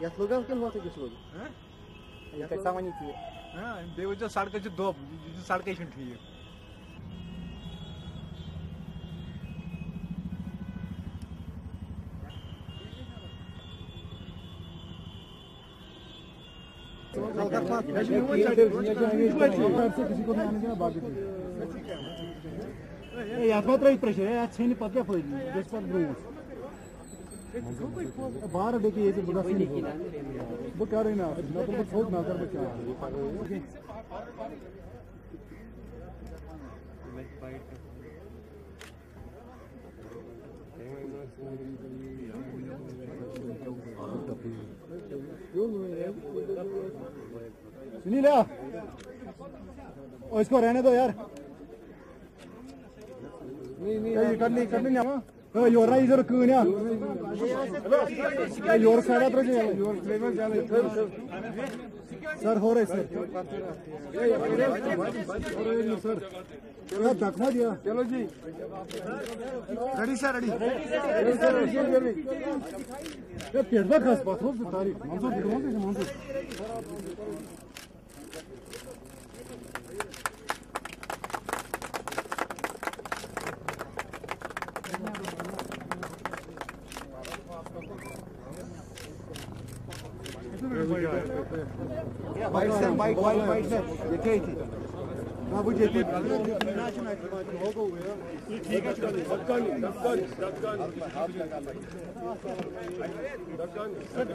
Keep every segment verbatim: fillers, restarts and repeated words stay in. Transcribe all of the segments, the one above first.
यथ लोग किन होत किस लोग ये कैसा वनी थी हां बे वजह सड़क च दोब सड़क छ ठीक किसी को नहीं बाकी याद मत रही प्रेशर है अच्छे नहीं पता कोई जिस पर ब्रूस बाहर देखिए ये तो बड़ा सीन है वो क्या रही ना ना तो बहुत ना कर बच्चा सुनील और इसको रहने दो यार नहीं नहीं कर ली कर ली ना योर ना इधर क्यों ना योर साइड पर जो योर फ्लेवर चल सर हो रहे सर सर चलो धक्का दिया चलो जी रेडी सर रेडी ये पेड़ का खास बात हो तारीख मंजूर दिखाओ कैसे मंजूर बाइक से बाइक बाइक बाइक से ये क्या थी बाबू जी ठीक है दक्कन दक्कन दक्कन दक्कन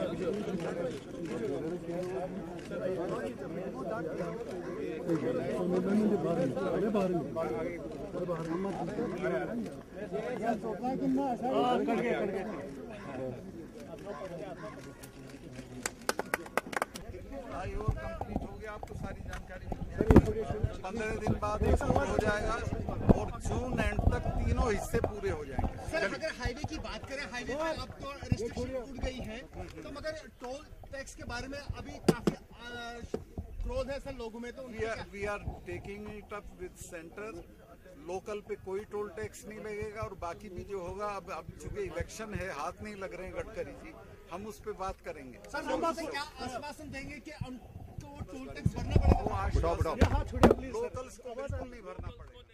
आयोग कंप्लीट हो गया, आपको सारी जानकारी पंद्रह दिन बाद एक हो जाएगा और जून एंड तक तीनों हिस्से पूरे हो जाएंगे। सर अगर हाईवे की बात करें, हाईवे पर अब तो रिस्ट्रिक्शन उठ गई है, तो मगर टोल टैक्स के बारे में अभी काफी क्रोध है सर लोगों में। तो we are taking it up with centre. Local पे कोई टोल टैक्स नहीं लगेगा और बाकी भी जो होगा, अब अब चूंकि इलेक्शन है, हाथ नहीं लग रहे हैं गडकरी जी, हम उस पे बात करेंगे। सर हम आपसे क्या आश्वासन देंगे कि उनको टोल टैक्स भरना पड़ेगा? वो लोकल्स को बिल्कुल नहीं भरना पड़ेगा।